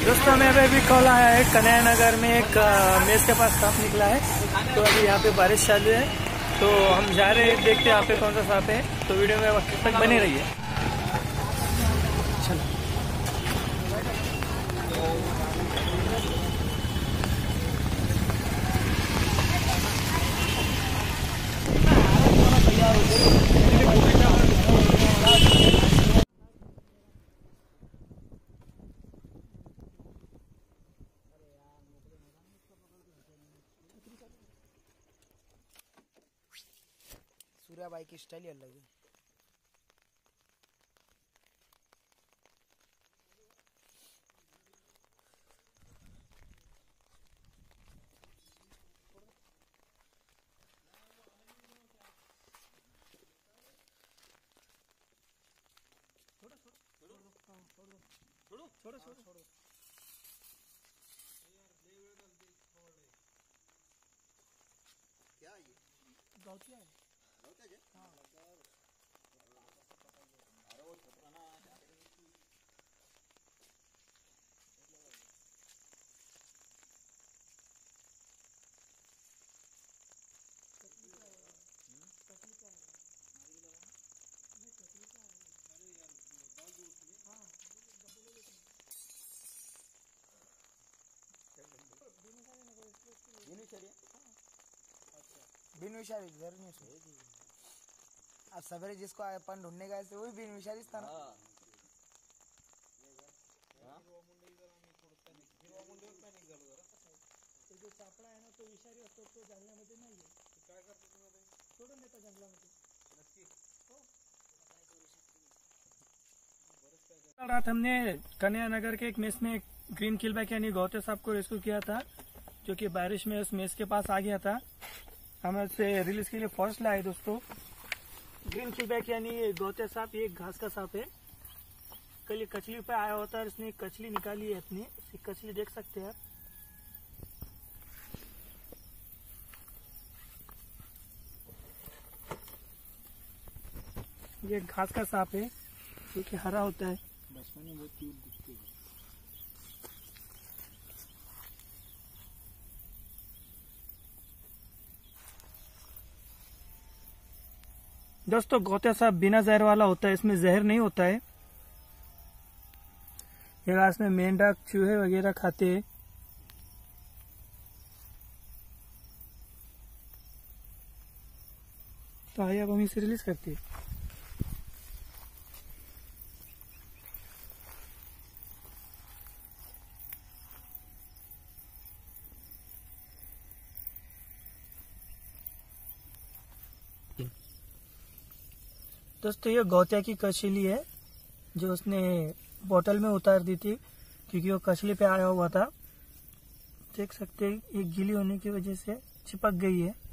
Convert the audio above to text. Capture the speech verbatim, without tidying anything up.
दोस्तों हमें अभी अभी कॉल आया है, कन्हैया नगर में एक मेज के पास सांप निकला है। तो अभी यहाँ पे बारिश चालू है, तो हम जा रहे हैं, देखते हैं यहाँ पे कौन सा सांप है। तो वीडियो में वक्त तक बने रहिए। चलो सूर्या बाई की स्टाइल ही अलग है। छोड़ो छोड़ो छोड़ो छोड़ो क्या ये गौतिया है? गौतिया है? हाँ। अरे वो छोटा ना कतली का है, कतली का है, नहीं कतली का है। अरे यार दाग दो उसमें। हाँ डब्बे ले लेते हैं। बिनुशारी हाँ अच्छा बिनुशारी इधर नहीं सुन। आज सवेरे जिसको अपन ढूंढने गए थे वही बिनुशारी था ना। तो जो चापड़ा है ना तो विषारी असतो तो जंगलामध्ये नाहीये। काय करतो तुम्ही आता? सोडून देता जंगलामध्ये। नक्की हो रात हमने कन्हैया नगर के एक मेस में ग्रीन किलबैक यानी गौते सांप को रेस्क्यू किया था, जो कि बारिश में उस मेस के पास आ गया था। हमें उसे रिलीज के लिए फॉरेस्ट लाए दोस्तों। ग्रीन किलबैक यानी गौते सांप ये घास का सांप है। कल ये कचली पे आया होता है, इसने कचली निकाली है अपनी। इसकी कचली देख सकते हैं आप। ये घास का सांप है जो कि हरा होता है। बचपन में बहुत क्यूट दिखते हैं। दोस्तों गौते सांप बिना जहर वाला होता है, इसमें जहर नहीं होता है। ये घास में मेंढक चूहे वगैरह खाते हैं। तो आइए अब हम इसे रिलीज करते हैं। दोस्तों ये गौतिया की कचली है जो उसने बोतल में उतार दी थी, क्योंकि वो कचली पे आया हुआ था। देख सकते हैं ये गीली होने की वजह से चिपक गई है।